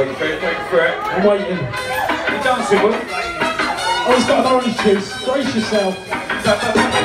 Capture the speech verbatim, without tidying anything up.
Thank you for it, thank you for it. I'm waiting. You're dancing, Will. Oh, he's got an orange juice. Brace yourself.